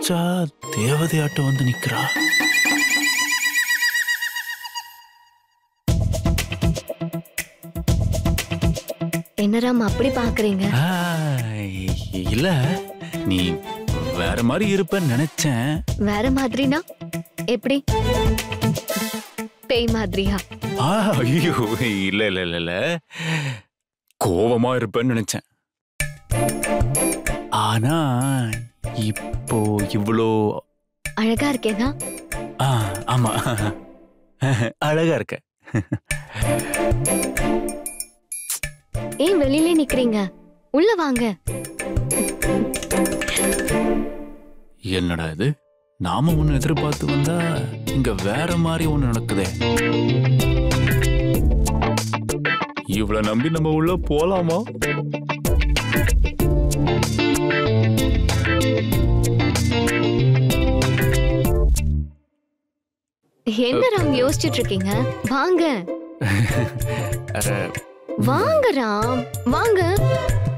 நினைச்சா தேவதையாட்டம் வந்து நிக்கிறா. என்ன ராம் அப்படி பாக்குறீங்க? இல்ல, நீ வேற மாதிரி இருப்பன்னு நினைச்சேன். வேற மாதிரினா எப்படி? பேய் மாதிரியா? ஐயோ, இல்ல இல்ல இல்ல இல்ல, கோவமா இருப்பேன்னு நினைச்சேன். ஆனா இப்போ இவ்வளோ அழகா இருக்கேனா? ஆமா, அழகா இருக்க. ஏன் வெளியிலே நிக்கிறீங்க? உள்ள வாங்க. என்னடா இது, நாம ஒண்ணு எதிர்பார்த்து வந்தா இங்க வேற மாதிரி ஒண்ணு நடக்குதே. இவ்வளவு நம்பி நம்ம உள்ள போலாமா? என்ன ராம் யோசிச்சுட்டு இருக்கீங்க? வாங்க வாங்க ராம், வாங்க.